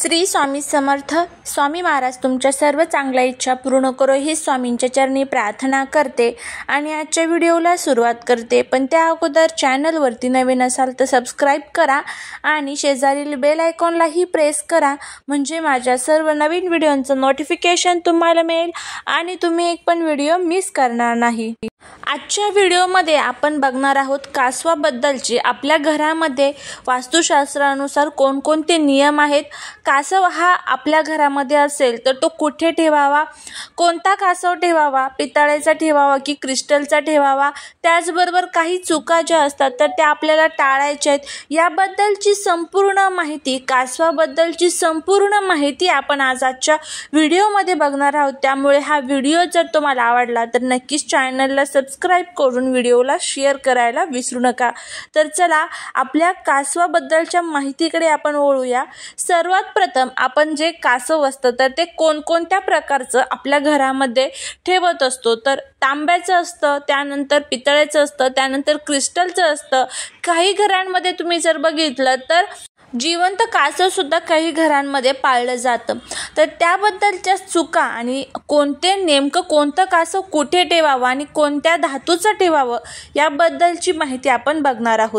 श्री स्वामी समर्थ. स्वामी महाराज तुमच्या सर्व चांगल्या इच्छा पूर्ण करो ही स्वामींच्या चरणी प्रार्थना करते आणि आजच्या व्हिडिओला सुरुवात करते. पण त्या अगोदर चॅनलवरती नवीन असाल तर सबस्क्राईब करा आणि शेजारील बेल आयकॉनलाही प्रेस करा, म्हणजे माझ्या सर्व नवीन व्हिडिओंचं नोटिफिकेशन तुम्हाला मिळेल आणि तुम्ही एक पण व्हिडिओ मिस करणार नाही. आजच्या व्हिडिओमध्ये आपण बघणार आहोत कासवाबद्दलची. आपल्या घरामध्ये वास्तुशास्त्रानुसार कोणकोणते नियम आहेत. कासव हा आपल्या घरामध्ये असेल तर तो कुठे ठेवावा, कोणता कासव ठेवावा, पितळेचा ठेवावा की क्रिस्टलचा ठेवावा, त्याचबरोबर काही चुका ज्या असतात तर त्या आपल्याला टाळायच्या आहेत. याबद्दलची संपूर्ण माहिती, कासवाबद्दलची संपूर्ण माहिती आपण आजच्या व्हिडिओमध्ये बघणार आहोत. त्यामुळे हा व्हिडिओ जर तुम्हाला आवडला तर नक्कीच चॅनलला सबस्क्राईब करून व्हिडिओला शेअर करायला विसरू नका. तर चला आपल्या कासवाबद्दलच्या माहितीकडे आपण वळूया. सर्वात प्रथम आपण जे कासव असतं तर ते कोणकोणत्या प्रकारचं आपल्या घरामध्ये ठेवत असतो, तर तांब्याचं असतं, त्यानंतर पितळेचं असतं, त्यानंतर क्रिस्टलचं असतं. काही घरांमध्ये तुम्ही जर बघितलं तर जिवंत कासव सुद्धा काही घरांमध्ये पाळलं जातं. तर त्याबद्दलच्या चुका आणि नेमकं कोणतं कासव कुठे ठेवावं आणि कोणत्या धातूचं ठेवावं याबद्दलची माहिती आपण बघणार आहोत.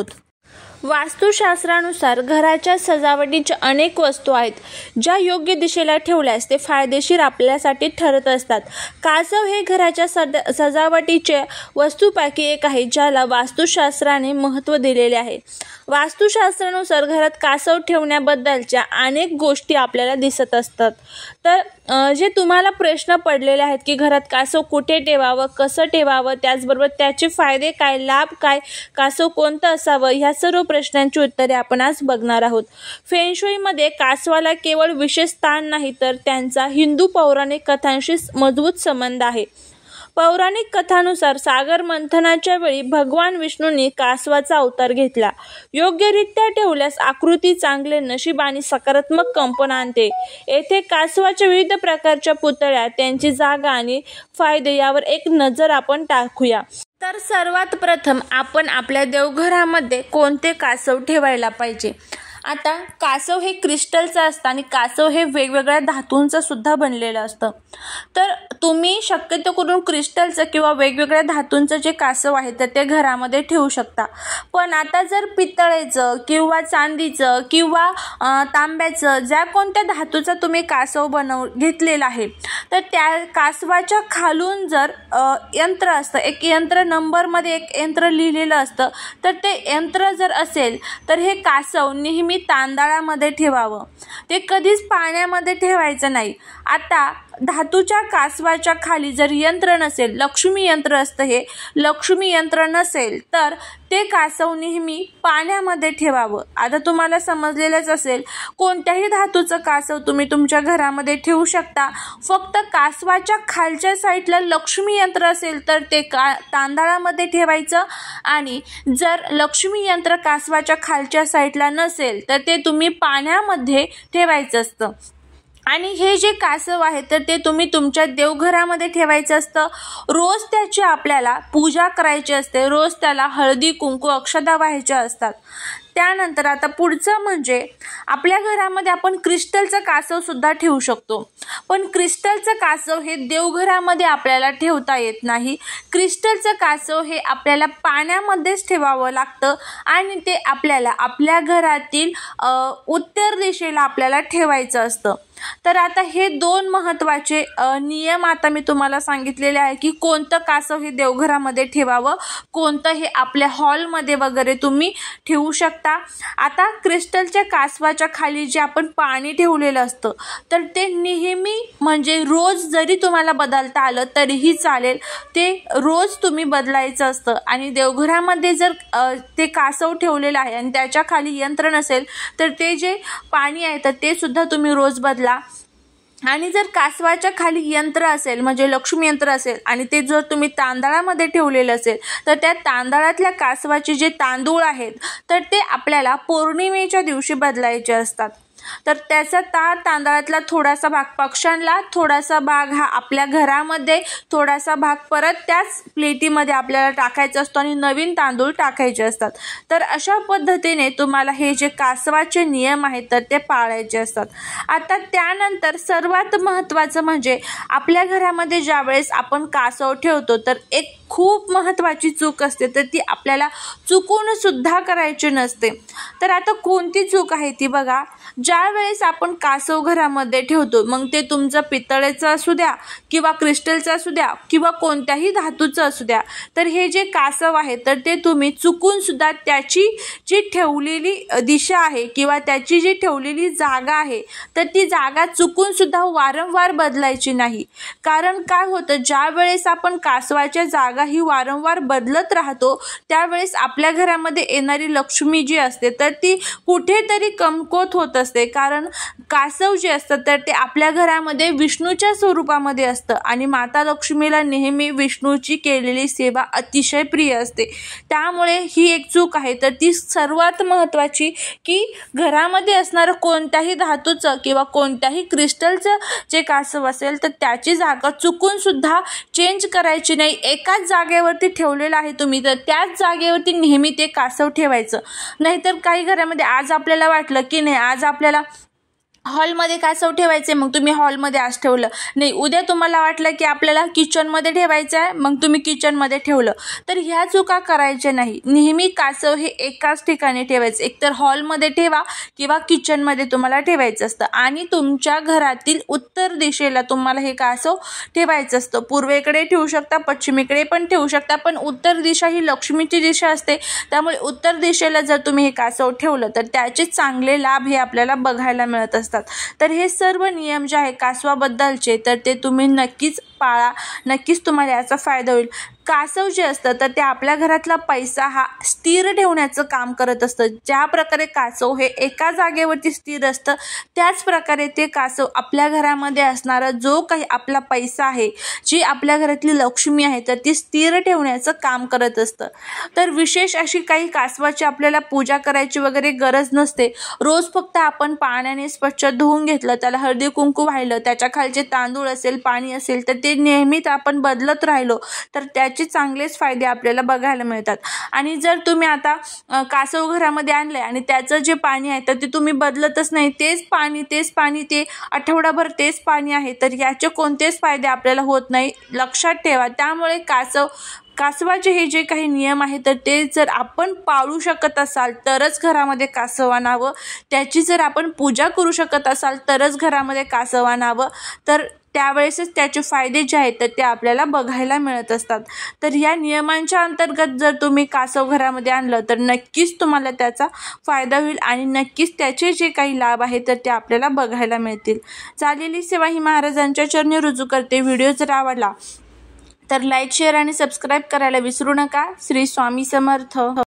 वास्तुशास्त्रानुसार घराच्या सजावटीच्या अनेक वस्तू आहेत, ज्या योग्य दिशेला ठेवल्यास ते फायदेशीर आपल्यासाठी ठरत असतात. कासव हे घराच्या सजावटीच्या वस्तूपैकी एक आहे, ज्याला वास्तुशास्त्राने महत्त्व दिलेले आहे. वास्तुशास्त्रानुसार घरात कासव ठेवण्याबद्दलच्या अनेक गोष्टी आपल्याला दिसत असतात. तर जे तुम्हाला प्रश्न पडलेले आहेत की घरात कासव कुठे ठेवावं, कसं ठेवावं, त्याचबरोबर त्याचे फायदे काय, लाभ काय, कासव कोणतं असावं, ह्या सर्व प्रश्नांची उत्तरे आपण आज बघणार आहोत. फेंगशुईमध्ये कासवाला केवळ विशेष स्थान नाही तर त्यांचा हिंदू पौराणिक कथांशी मजबूत संबंध आहे. पौराणिक कथानुसार सागर मंथनाच्या वेळी भगवान विष्णूंनी कासवाचा अवतार घेतला. योग्यरित्या ठेवल्यास आकृती चांगले नशीब आणि सकारात्मक कंपन आणते. येथे कासवाच्या विविध प्रकारच्या पुतळ्या, त्यांची जागा आणि फायदे यावर एक नजर आपण टाकूया. तर सर्वात प्रथम आपण आपल्या देवघरामध्ये कोणते कासव ठेवायला पाहिजे. आता कासव हे क्रिस्टलचं असतं आणि कासव हे वेगवेगळ्या धातूंचं सुद्धा बनलेलं असतं. तर तुम्ही शक्यतो करून क्रिस्टलचं किंवा वेगवेगळ्या धातूंचं जे कासव आहे तर ते घरामध्ये ठेवू शकता. पण आता जर पितळेचं किंवा चांदीचं किंवा तांब्याचं, ज्या कोणत्या धातूचा तुम्ही कासव घेतलेला आहे तर त्या कासवाच्या खालून जर यंत्र असतं, एक यंत्र नंबरमध्ये एक यंत्र लिहिलेलं असतं, तर ते यंत्र जर असेल तर हे कासव नेहमी तांदळामध्ये ठेवावं. ते कधीच पाण्यामध्ये ठेवायचं नाही. आता धातूच्या कासवाच्या खाली जर यंत्र नसेल, लक्ष्मी यंत्र असतं, हे लक्ष्मी यंत्र नसेल तर ते कासव नेहमी पाण्यामध्ये ठेवावं. आता तुम्हाला समजलेलंच असेल, कोणत्याही धातूचं कासव तुम्ही तुमच्या घरामध्ये ठेवू शकता. फक्त कासवाच्या खालच्या साईडला लक्ष्मी यंत्र असेल तर ते तांदळामध्ये ठेवायचं आणि जर लक्ष्मी यंत्र कासवाच्या खालच्या साईडला नसेल तर ते तुम्ही पाण्यामध्ये ठेवायचं असतं. आणि हे जे कासव आहे तर ते तुम्ही तुमच्या देवघरामध्ये ठेवायचं असतं. रोज त्याची आपल्याला पूजा करायची असते. रोज त्याला हळदी कुंकू अक्षता व्हायच्या असतात. त्यानंतर आता पुढचं म्हणजे आपल्या घरामध्ये आपण क्रिस्टलचं कासव सुद्धा ठेवू शकतो. पण क्रिस्टलचं कासव हे देवघरामध्ये आपल्याला ठेवता येत नाही. क्रिस्टलचं कासव हे आपल्याला पाण्यामध्येच ठेवावं लागतं आणि ते आपल्याला आपल्या घरातील उत्तर दिशेला आपल्याला ठेवायचं असतं. तर आता हे दोन महत्त्वाचे नियम आता मी तुम्हाला सांगितलेले आहे की कोणतं कासव हे देवघरामध्ये ठेवावं, कोणतं हे आपल्या हॉलमध्ये वगैरे तुम्ही ठेवू शकता. आता क्रिस्टलच्या कासवाच्या खाली जे आपण पाणी ठेवलेलं असतं तर ते नेहमी म्हणजे रोज जरी तुम्हाला बदलता आलं तरीही चालेल, ते रोज तुम्ही बदलायचं असतं. आणि देवघरामध्ये जर ते कासव ठेवलेलं आहे आणि त्याच्या खाली यंत्र नसेल तर ते जे पाणी आहे तर ते सुद्धा तुम्ही रोज बदला. आणि जर कासवाच्या खाली यंत्र असेल म्हणजे लक्ष्मी यंत्र असेल आणि ते जर तुम्ही तांदळामध्ये ठेवलेलं असेल तर त्या तांदळातल्या कासवाचे जे तांदूळ आहेत तर ते आपल्याला पौर्णिमेच्या दिवशी बदलायचे असतात. तर त्याचा तांदळातला थोडासा भाग पक्ष्यांना, थोडासा भाग हा आपल्या घरामध्ये, थोडासा भाग परत त्याच प्लेटीमध्ये आपल्याला टाकायचा असतो आणि नवीन तांदूळ टाकायचे असतात. तर अशा पद्धतीने तुम्हाला हे जे कासवाचे नियम आहेत तर ते पाळायचे असतात. आता त्यानंतर सर्वात महत्त्वाचं म्हणजे आपल्या घरामध्ये ज्यावेळेस आपण कासव ठेवतो तर एक खूप महत्त्वाची चूक असते, तर ती आपल्याला चुकून सुद्धा करायची नसते. तर आता कोणती चूक आहे ती बघा. ज्या वेळेस आपण कासव घरामध्ये ठेवतो, मग ते तुमचं पितळेचं असू द्या किंवा क्रिस्टलचं असू द्या किंवा कोणत्याही धातूचं असू द्या, तर हे जे कासव आहे तर ते तुम्ही चुकून सुद्धा त्याची जी ठेवलेली दिशा आहे किंवा त्याची जी ठेवलेली जागा आहे तर ती जागा चुकून सुद्धा वारंवार बदलायची नाही. कारण काय होतं, ज्या वेळेस आपण कासवाच्या जागा ही वारंवार बदलत राहतो त्यावेळेस आपल्या घरामध्ये येणारी लक्ष्मी जी असते तर ती कुठेतरी कमकुवत होत असते. कारण कासव जे असतं तर ते आपल्या घरामध्ये विष्णूच्या स्वरूपामध्ये असतं आणि माता लक्ष्मीला नेहमी विष्णूची केलेली सेवा अतिशय प्रिय असते. त्यामुळे ही एक चूक आहे. तर ती सर्वात महत्त्वाची की घरामध्ये असणारं कोणत्याही धातूचं किंवा कोणत्याही क्रिस्टलचं जे कासव असेल तर त्याची जागा चुकून सुद्धा चेंज करायची नाही. एकाच जागेवरती ठेवलेलं आहे तुम्ही तर त्याच जागेवरती नेहमी ते कासव ठेवायचं. नाहीतर काही घरामध्ये आज आपल्याला वाटलं की नाही आज आपल्याला हॉलमध्ये कासव ठेवायचे, मग तुम्ही हॉलमध्ये आज ठेवलं. नाही, उद्या तुम्हाला वाटलं की आपल्याला किचनमध्ये ठेवायचं आहे, मग तुम्ही किचनमध्ये ठेवलं. तर ह्या चुका करायच्या नाही. नेहमी कासव हे एकाच ठिकाणी ठेवायचं. एकतर हॉलमध्ये ठेवा किंवा किचनमध्ये तुम्हाला ठेवायचं असतं. आणि तुमच्या घरातील उत्तर दिशेला तुम्हाला हे कासव ठेवायचं असतं. पूर्वेकडे ठेवू शकता, पश्चिमेकडे पण ठेवू शकता, पण उत्तर दिशा ही लक्ष्मीची दिशा असते. त्यामुळे उत्तर दिशेला जर तुम्ही हे कासव ठेवलं तर त्याचे चांगले लाभ हे आपल्याला बघायला मिळत असतात. तर हे सर्व नियम जे आहे कासवाबद्दलचे तर ते तुम्ही नक्कीच पाळा. नक्कीच तुम्हाला याचा फायदा होईल. कासव जे असतं तर ते आपल्या घरातला पैसा हा स्थिर ठेवण्याचं काम करत असतं. ज्या प्रकारे कासव हे एका जागेवरती स्थिर असतं त्याच प्रकारे ते कासव आपल्या घरामध्ये असणारा जो काही आपला पैसा आहे, जी आपल्या घरातली लक्ष्मी आहे तर ती स्थिर ठेवण्याचं काम करत असतं. तर विशेष अशी काही कासवाची आपल्याला पूजा करायची वगैरे गरज नसते. रोज फक्त आपण पाण्याने स्वच्छ धुवून घेतलं, त्याला हळदी कुंकू वाहिलं, त्याच्या खालचे तांदूळ असेल, पाणी असेल तर ते नेहमीच आपण बदलत राहिलो तर त्याचे चांगलेच फायदे आपल्याला बघायला मिळतात. आणि जर तुम्ही आता कासव घरामध्ये आणले आणि त्याचं जे पाणी आहे तर ते तुम्ही बदलतच नाही, तेच पाणी ते आठवडाभर तेच पाणी आहे, तर याचे कोणतेच फायदे आपल्याला होत नाही. लक्षात ठेवा. त्यामुळे कासवाचे हे जे काही नियम आहेत तर ते जर आपण पाळू शकत असाल तरच घरामध्ये कासव आणावं. त्याची जर आपण पूजा करू शकत असाल तरच घरामध्ये कासव आणावं. तर त्यावेळेसच त्याचे फायदे जे आहेत तर ते आपल्याला बघायला मिळत असतात. तर या नियमांच्या अंतर्गत जर तुम्ही कासव घरामध्ये आणलं तर नक्कीच तुम्हाला त्याचा फायदा होईल आणि नक्कीच त्याचे जे काही लाभ आहेत तर ते आपल्याला बघायला मिळतील. चाललेली सेवा ही महाराजांच्या चरणी रुजू करते. व्हिडिओ जर आवडला तर लाईक, शेअर आणि सबस्क्राईब करायला विसरू नका. श्री स्वामी समर्थ.